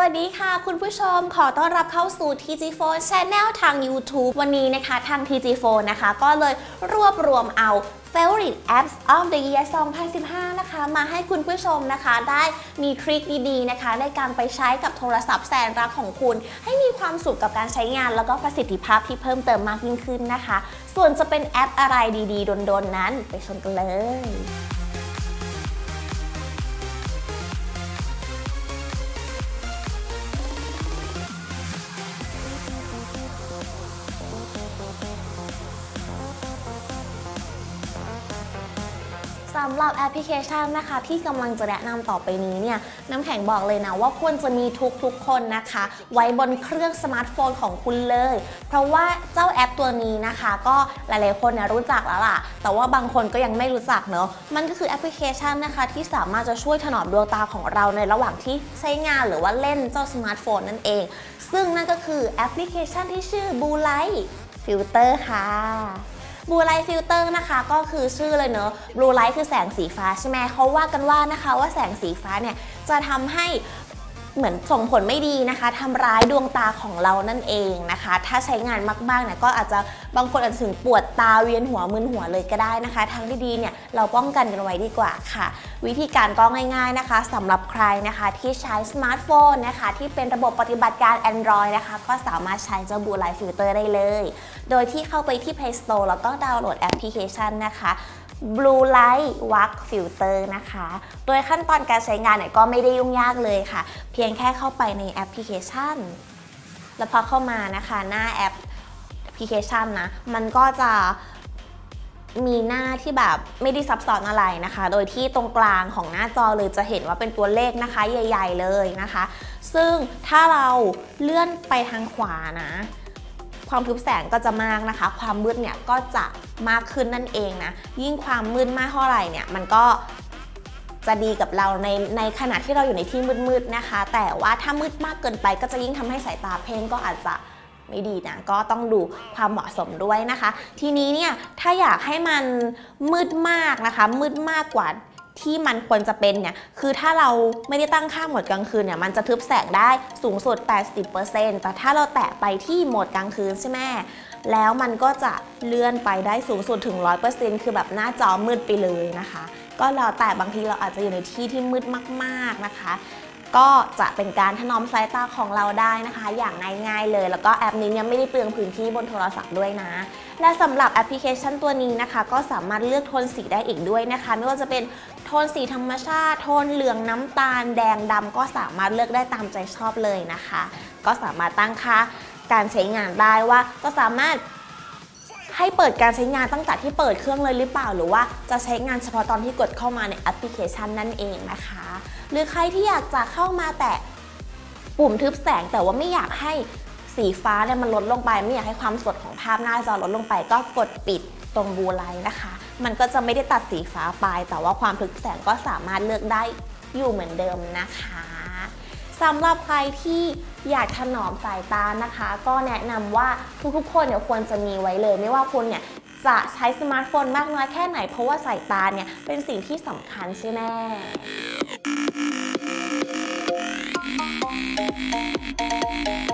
วัสดีค่ะคุณผู้ชมขอต้อนรับเข้าสู่ TG Phone Channel ทาง YouTube วันนี้นะคะทาง TG Phone นะคะก็เลยรวบรวมเอา Favorite Apps of the Year 2015 นะคะมาให้คุณผู้ชมนะคะได้มีทริคดีๆนะคะในการไปใช้กับโทรศัพท์แสนรักของคุณให้มีความสุขกับการใช้งานแล้วก็ประสิทธิภาพที่เพิ่มเติมมากยิ่งขึ้นนะคะส่วนจะเป็นแอปอะไรดีๆโดนๆนั้นไปชมกันเลยสำหรับแอปพลิเคชันนะคะที่กำลังจะแนะนำต่อไปนี้เนี่ยน้ำแข็งบอกเลยนะว่าควรจะมีทุกคนนะคะไว้บนเครื่องสมาร์ทโฟนของคุณเลยเพราะว่าเจ้าแอปตัวนี้นะคะก็หลายๆคนเนี่ยรู้จักแล้วล่ะแต่ว่าบางคนก็ยังไม่รู้จักเนอะมันก็คือแอปพลิเคชันนะคะที่สามารถจะช่วยถนอมดวงตาของเราในระหว่างที่ใช้งานหรือว่าเล่นเจ้าสมาร์ทโฟนนั่นเองซึ่งนั่นก็คือแอปพลิเคชันที่ชื่อ Blue Light Filter ค่ะBlue Light Filter นะคะก็คือชื่อเลยเนอะ Blue Light คือแสงสีฟ้าใช่ไหมเขาว่ากันว่านะคะว่าแสงสีฟ้าเนี่ยจะทำให้เหมือนส่งผลไม่ดีนะคะทำร้ายดวงตาของเรานั่นเองนะคะถ้าใช้งานมากๆเนี่ยก็อาจจะบางคนอาจจะถึงปวดตาเวียนหัวมึนหัวเลยก็ได้นะคะทางที่ดีเนี่ยเราป้องกันกันไว้ดีกว่าค่ะวิธีการก็ง่ายๆนะคะสำหรับใครนะคะที่ใช้สมาร์ทโฟนนะคะที่เป็นระบบปฏิบัติการ Android นะคะก็สามารถใช้เจ้า Blue Light Filter ได้เลยโดยที่เข้าไปที่ Play Store แล้วก็ดาวน์โหลดแอปพลิเคชันนะคะ Blue Light Wax Filter นะคะโดยขั้นตอนการใช้งานเนี่ยก็ไม่ได้ยุ่งยากเลยค่ะเพียงแค่เข้าไปในแอปพลิเคชันแล้วพอเข้ามานะคะหน้าแอปพลิเคชันนะมันก็จะมีหน้าที่แบบไม่ได้ซับซ้อนอะไรนะคะโดยที่ตรงกลางของหน้าจอเลยจะเห็นว่าเป็นตัวเลขนะคะใหญ่ๆเลยนะคะซึ่งถ้าเราเลื่อนไปทางขวานะความทึบแสงก็จะมากนะคะความมืดเนี่ยก็จะมากขึ้นนั่นเองนะยิ่งความมืดมากเท่าไหร่เนี่ยมันก็จะดีกับเราในขณะที่เราอยู่ในที่มืดๆนะคะแต่ว่าถ้ามืดมากเกินไปก็จะยิ่งทำให้สายตาเพ่งก็อาจจะไม่ดีนะก็ต้องดูความเหมาะสมด้วยนะคะทีนี้เนี่ยถ้าอยากให้มันมืดมากนะคะมืดมากกว่าที่มันควรจะเป็นเนี่ยคือถ้าเราไม่ได้ตั้งค่าโหมดกลางคืนเนี่ยมันจะทึบแสงได้สูงสุด 80% แต่ถ้าเราแตะไปที่โหมดกลางคืนใช่ไหมแล้วมันก็จะเลื่อนไปได้สูงสุดถึง 100% คือแบบหน้าจอมืดไปเลยนะคะก็แล้วแต่บางทีเราอาจจะอยู่ในที่ที่มืดมากๆนะคะก็จะเป็นการถนอมสายตาของเราได้นะคะอย่างง่ายๆเลยแล้วก็แอปนี้เนี่ยไม่ได้เปลืองพื้นที่บนโทรศัพท์ด้วยนะและสำหรับแอปพลิเคชันตัวนี้นะคะก็สามารถเลือกโทนสีได้อีกด้วยนะคะไม่ว่าจะเป็นโทนสีธรรมชาติโทนเหลืองน้ำตาลแดงดำก็สามารถเลือกได้ตามใจชอบเลยนะคะก็สามารถตั้งค่าการใช้งานได้ว่าก็สามารถให้เปิดการใช้งานตั้งแต่ที่เปิดเครื่องเลยหรือเปล่าหรือว่าจะใช้งานเฉพาะตอนที่กดเข้ามาในแอปพลิเคชันนั่นเองนะคะหรือใครที่อยากจะเข้ามาแต่ปุ่มทึบแสงแต่ว่าไม่อยากให้สีฟ้าเนี่ยมันลดลงไปไม่อยากให้ความสดของภาพหน้าจอลดลงไปก็กดปิดตรงBlue Lightนะคะมันก็จะไม่ได้ตัดสีฟ้าไปแต่ว่าความทึบแสงก็สามารถเลือกได้อยู่เหมือนเดิมนะคะสำหรับใครที่อยากถนอมสายตานะคะก็แนะนำว่าทุกๆคนเนี่ยควรจะมีไว้เลยไม่ว่าคุณเนี่ยจะใช้สมาร์ทโฟนมากน้อยแค่ไหนเพราะว่าสายตาเนี่ยเป็นสิ่งที่สำคัญใช่ไหม